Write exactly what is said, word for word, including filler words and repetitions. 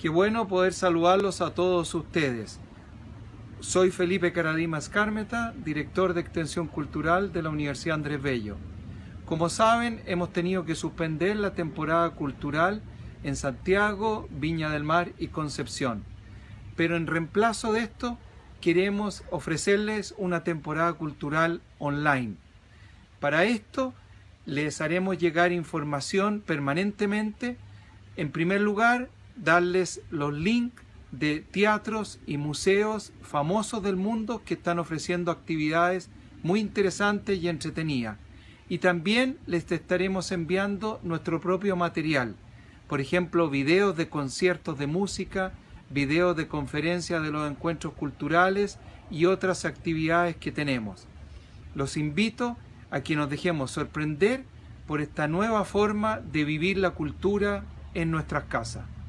Qué bueno poder saludarlos a todos ustedes. Soy Felipe Caradimas Cármeta, director de Extensión Cultural de la Universidad Andrés Bello. Como saben, hemos tenido que suspender la temporada cultural en Santiago, Viña del Mar y Concepción. Pero en reemplazo de esto, queremos ofrecerles una temporada cultural online. Para esto, les haremos llegar información permanentemente. En primer lugar, darles los links de teatros y museos famosos del mundo que están ofreciendo actividades muy interesantes y entretenidas. Y también les estaremos enviando nuestro propio material, por ejemplo, videos de conciertos de música, videos de conferencias de los encuentros culturales y otras actividades que tenemos. Los invito a que nos dejemos sorprender por esta nueva forma de vivir la cultura en nuestras casas.